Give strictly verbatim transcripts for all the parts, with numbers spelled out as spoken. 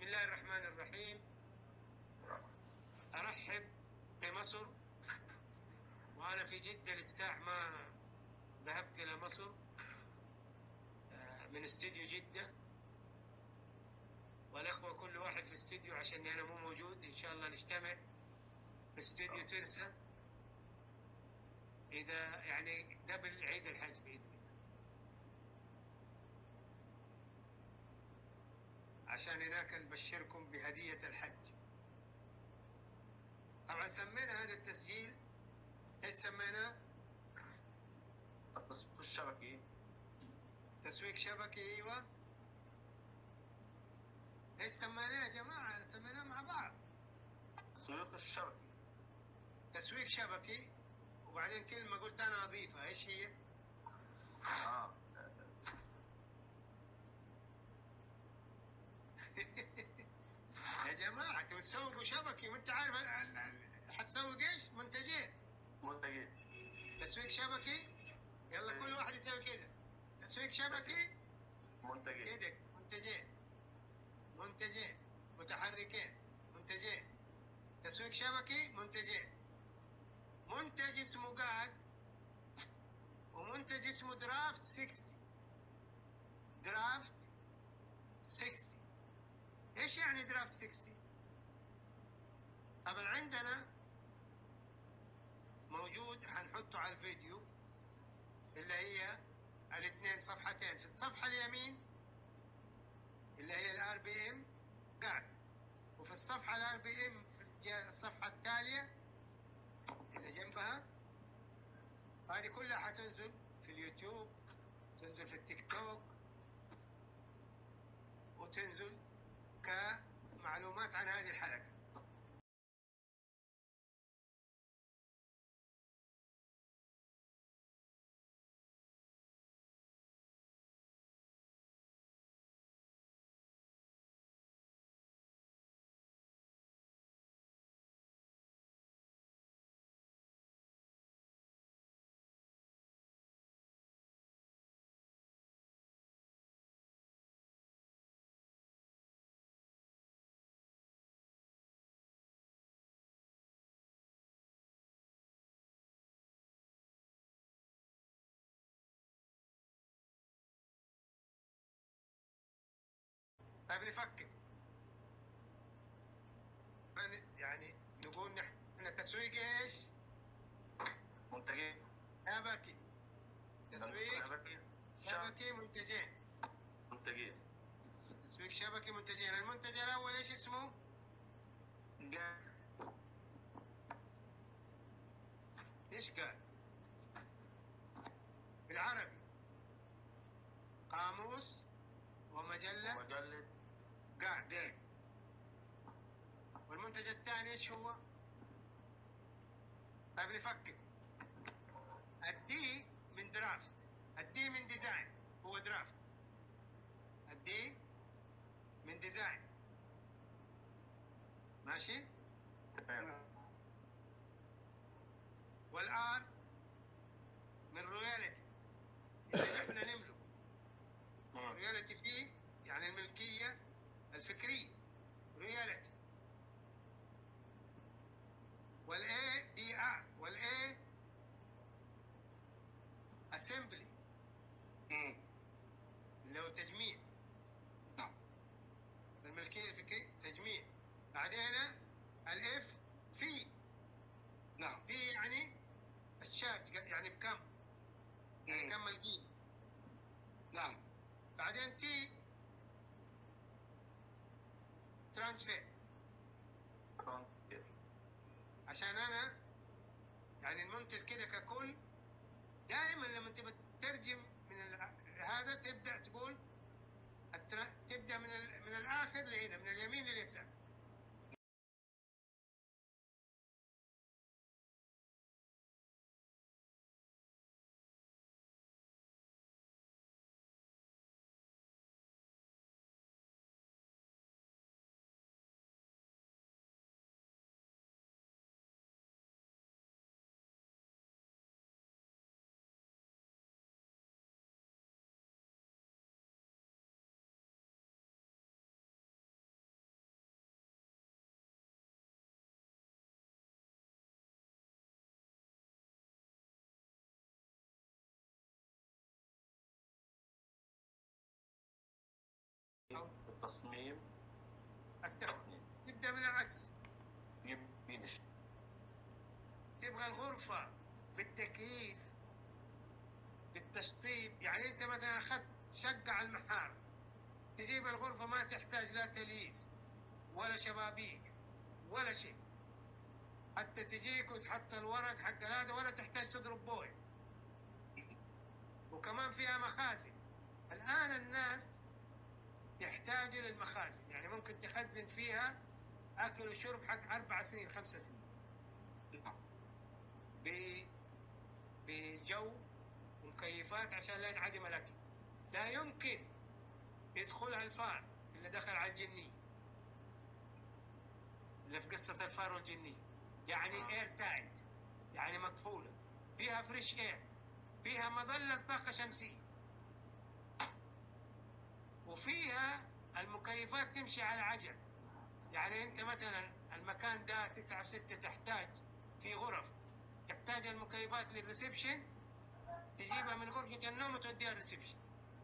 بسم الله الرحمن الرحيم. أرحب بمصر، وأنا في جدة للساعة ما ذهبت إلى مصر من استوديو جدة، والأخوة كل واحد في استوديو عشان أنا مو موجود. إن شاء الله نجتمع في استوديو ترسا إذا يعني قبل عيد الحج بإذن الله، عشان هناك نبشركم بهدية الحج. طبعا سمينا هذا التسجيل ايش سميناه؟ التسويق الشبكي. تسويق شبكي، ايوه. ايش سميناه يا جماعه؟ سميناه مع بعض التسويق الشبكي. تسويق شبكي، وبعدين كلمه قلت انا اضيفها، ايش هي؟ اه يا جماعه تبغوا تسوقوا شبكي وانت عارف حتسوق ايش؟ منتجين. منتجين. تسويق شبكي، يلا كل واحد يسوي كده. تسويق شبكي، منتجين. كده منتجين، منتجين متحركين، منتجين. تسويق شبكي، منتجين. منتج اسمه قاق، ومنتج اسمه درافت ستين. درافت ستين، ايش يعني درافت ستين؟ طبعا عندنا موجود، حنحطه على الفيديو، اللي هي الاثنين صفحتين. في الصفحة اليمين اللي هي الار بي ام قاق، وفي الصفحة الار بي ام في الصفحة التالية اللي جنبها، هذه كلها حتنزل في اليوتيوب، تنزل في التيك توك، وتنزل كمعلومات عن هذه الحلقة. طيب نفكر، يعني نقول نحن تسويق ايش؟ منتجين. شبكي. تسويق شبكي. شبكي، منتجين. منتجين. تسويق شبكي، منتجين. المنتج الاول ايش اسمه؟ قاق. ايش قال؟ بالعربي قاموس ومجلة ومجلة قاق. والمنتج الثاني ايش هو؟ طيب نفكك. الدي من درافت، الدي من ديزاين، هو درافت. الدي من ديزاين، ماشي؟ تمام. والار من رويالتي، اللي احنا نملك. رويالتي فيه يعني الملكية الفكرية، رويالتي. والاي دي ار، والاي اسمبلي، اللي هو تجميع. نعم، الملكية الفكرية تجميع. بعدين الاف في، نعم، في يعني الشارج، يعني بكم، يعني كم القيمة. نعم. بعدين تي ترانسفير، ترانسفير. عشان انا يعني المنتج كده ككل دائما لما تبى تترجم من هذا تبدا تقول تبدا من من الاخر لهنا، من اليمين لليسار. تصميم التخ... تصميم تبدأ من العكس. يمين الش- تبغى الغرفة بالتكييف بالتشطيب، يعني انت مثلا اخذت شقة على المحارة، تجيب الغرفة ما تحتاج لا تليس ولا شبابيك ولا شيء، حتى تجيك وتحط الورق حق هذا ولا تحتاج تضرب بوي، وكمان فيها مخازن. الآن الناس يحتاجوا للمخازن، يعني ممكن تخزن فيها أكل وشرب حق أربع سنين خمسة سنين ب- بجو ومكيفات عشان لا ينعدم الأكل. لا يمكن يدخلها الفار اللي دخل على الجنية، اللي في قصة الفار والجنية، يعني آه. اير تايت، يعني مقفولة، فيها فريش اير، فيها مظلة طاقة شمسية، وفيها المكيفات تمشي على عجل. يعني انت مثلا المكان ده تسعة وستة تحتاج في غرف، تحتاج المكيفات للريسبشن، تجيبها من غرفة النوم وتوديها الريسبشن.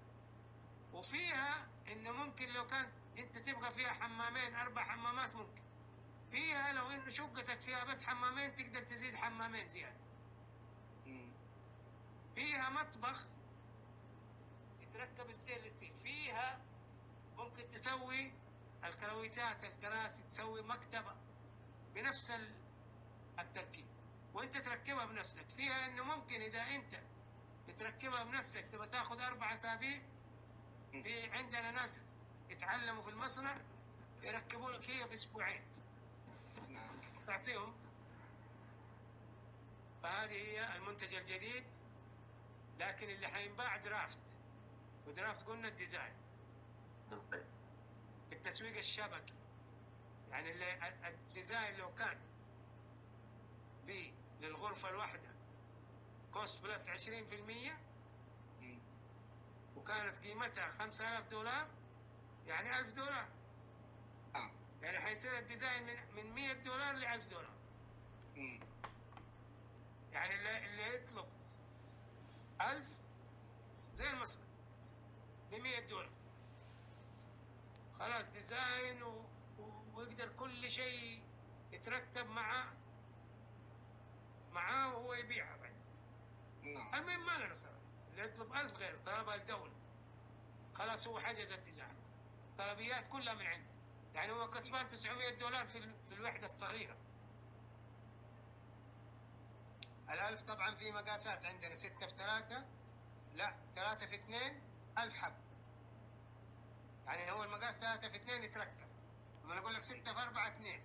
وفيها انه ممكن لو كان انت تبغى فيها حمامين اربع حمامات ممكن، فيها لو انه شقتك فيها بس حمامين تقدر تزيد حمامين زيادة. فيها مطبخ يتركب ستينلس ستيل، فيها ممكن تسوي الكرويتات الكراسي، تسوي مكتبة بنفس ال- التركيب وانت تركبها بنفسك. فيها انه ممكن اذا انت بتركبها بنفسك تبغى تاخذ اربع اسابيع، في عندنا ناس يتعلموا في المصنع يركبوا لك هي في اسبوعين تعطيهم. فهذه هي المنتج الجديد، لكن اللي حينباع درافت، ودرافت قلنا الديزاين بالضبط. في التسويق الشبكي. يعني اللي الديزاين لو كان ب للغرفة الواحدة كوست بلس عشرين في المية وكانت قيمتها خمسة آلاف دولار، يعني ألف دولار، يعني حيصير الديزاين من من مية دولار ل ألف دولار. يعني اللي, اللي يطلب ألف زي المصنع ب مية دولار، خلاص ديزاين و... و... ويقدر كل شيء يترتب مع معاه وهو يبيعها بعد. المهم ما لنا صراحة، اللي يطلب ألف غير طلبها الدولة، خلاص هو حجز الديزاين، الطلبيات كلها من عنده، يعني هو كسبان تسعمية دولار في ال... في الوحدة الصغيرة. الألف طبعا في مقاسات، عندنا ستة في ثلاثة، لا ثلاثة في اثنين، ألف حب. يعني هو المقاس ثلاثة في اثنين يتركب، لما أقول لك ستة في أربعة اثنين،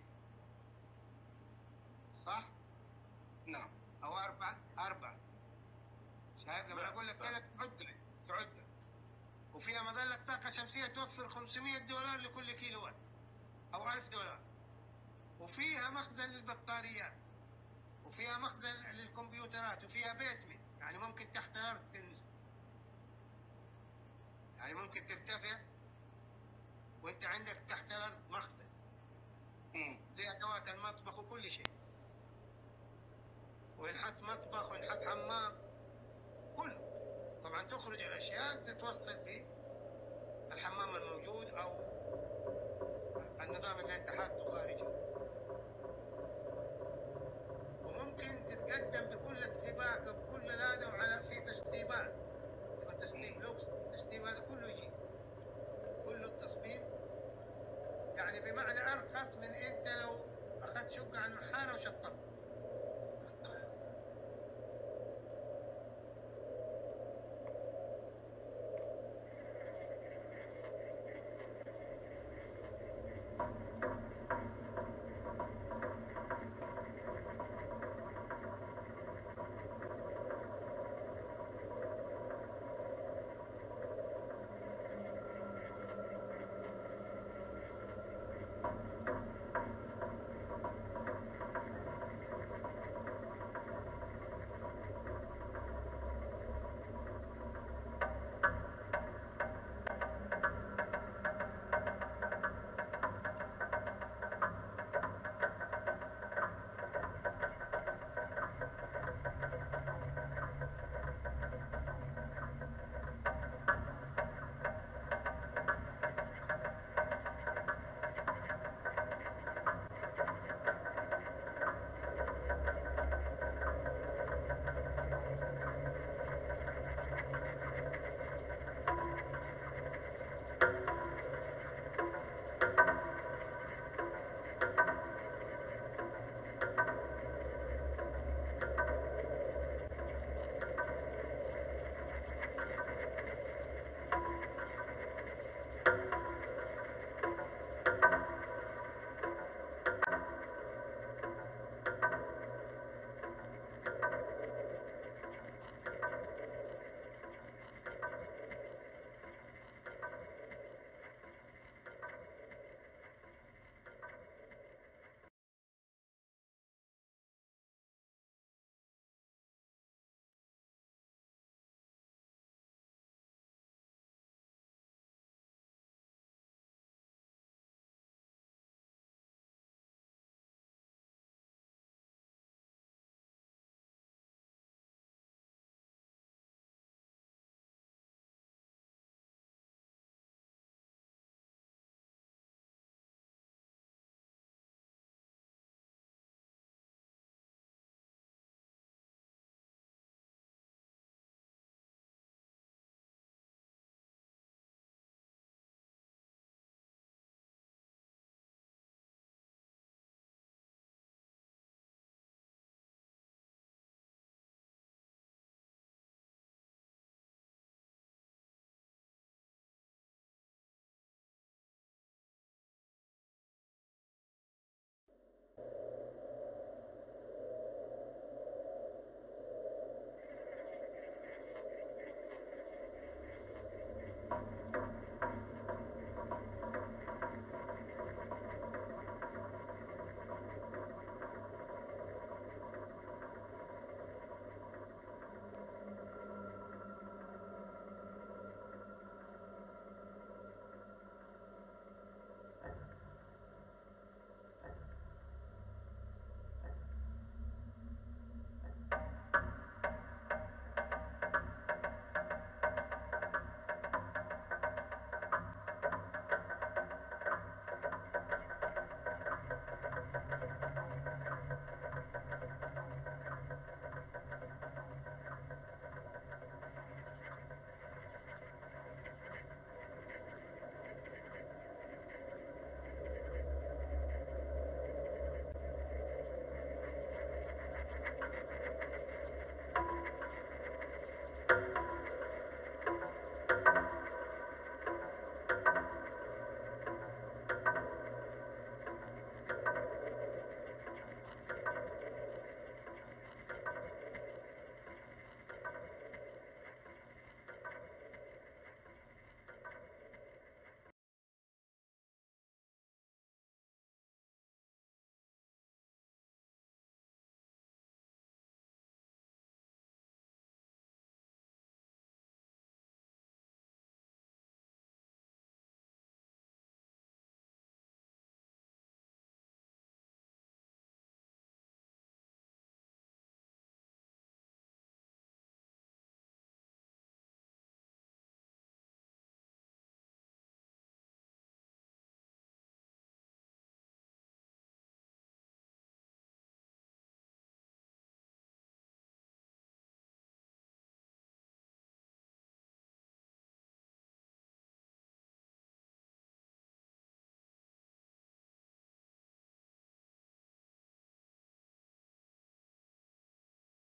صح؟ نعم. أو أربعة أربعة، شايف؟ لما أقول لك كذا تعد تعد. وفيها مظلة طاقة شمسية توفر خمسمية دولار لكل كيلو وات أو ألف دولار. وفيها مخزن للبطاريات، وفيها مخزن للكمبيوترات، وفيها بيسمنت، يعني ممكن تحت الأرض تنزل، يعني ممكن ترتفع وانت عندك تحت الأرض مخزن لأدوات المطبخ وكل شيء، وينحط مطبخ وينحط حمام كله. طبعا تخرج الأشياء تتوصل بالحمام الموجود أو النظام اللي انت حاطه خارجي. وممكن تتقدم بكل السباكة بكل هذا، وعلى في تشطيبات، تبغى تشطيب لوكس، تشطيب هذا كله يجي، كله التصميم، يعني بمعنى أرخص من انت لو